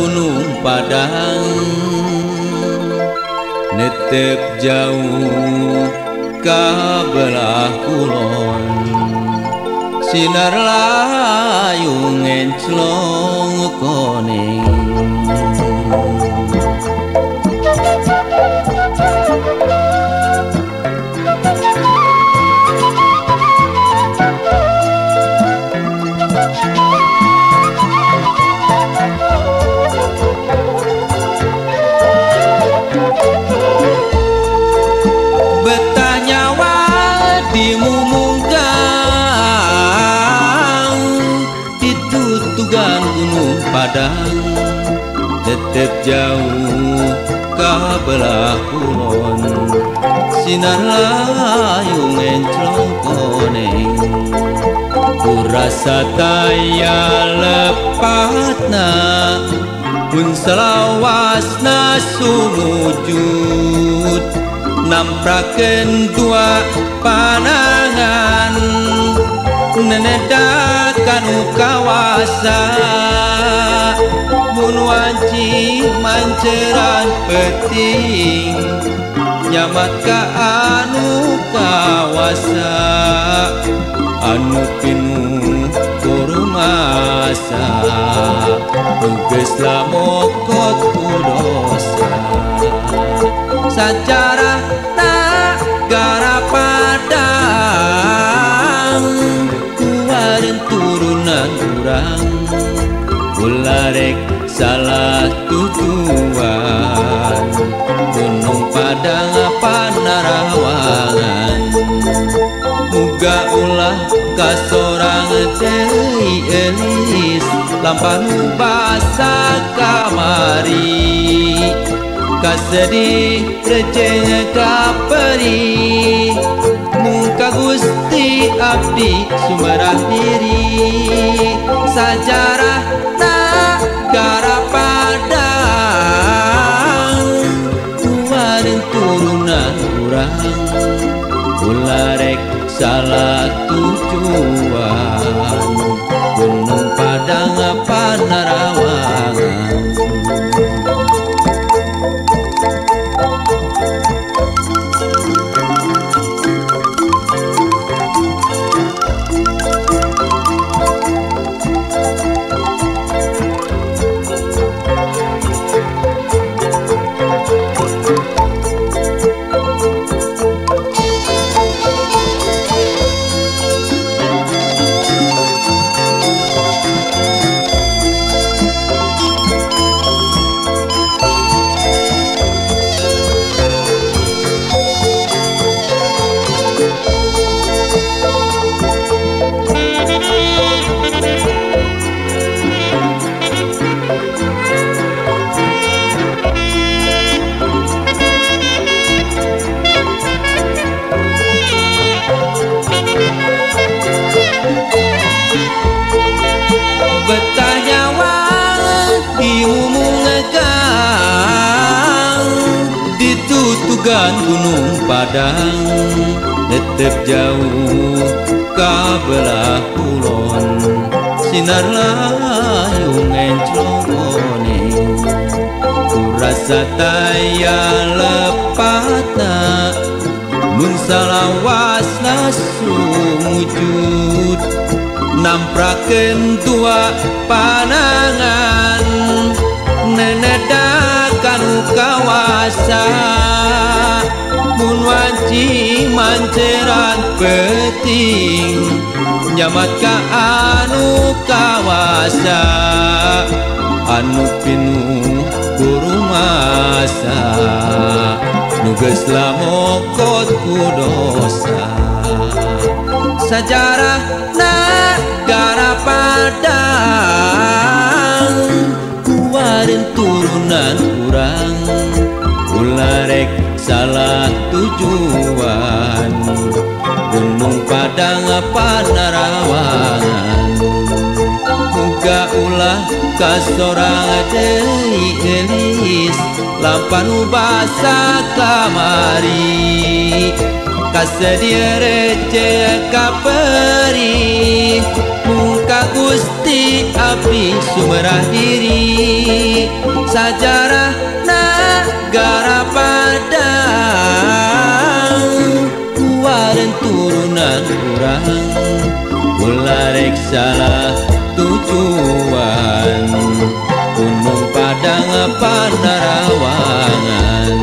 Gunung Padang, netep jauh ka belah kulon, sinar layu ngenclong koneng. Gunung Padang, tetep jauh ka belah kulon, sinar layu ngenclong koneng. Kurasa taya lepatna, pun selawasna sumujud, namprakeun dua panangan, nenedakan kawasa, mun wanci manceran peting, nyamat ka anu kawasa, anu pinuh kurmasa, tugas lamokot kudosa. Sajarah negara Padang, kuarin turunan urang, ularek salah tujuan, Gunung Padang Panarawangan. Muga ulah kasorang deui elis, lampanu basa kamari, kasedih receh kaperi, muka Gusti abdi sumerah diri. Sajarah negara Padang, kuarin turunan urang, ularek salah tujuan, Gunung Padang Panarawangan. Betah nyawa diumumkan, ditutugan Gunung Padang, tetep jauh ka belah kulon, sinar layu ngenclong koneng. Kurasa taya lepatna, mun salawasna sumujud, namprakeun dua panangan, nenedakan kawasa, mun wanci manceran peting, nyamat ka anu kawasa, anu pinuh kurmasa, nugas lamokot kudosa. Sajarah negara Padang, kuarin turunan urang, ularek salah tujuan, Gunung Padang Panarawangan. Muga ulah kasorang deui elis, lampanu basa kamari, kasedia receh kaperi, muka Gusti Abdi Sumerah diri sajarah negara Padang kuaren turunan urang ulah rek salah tujuan Gunung Padang Panarawangan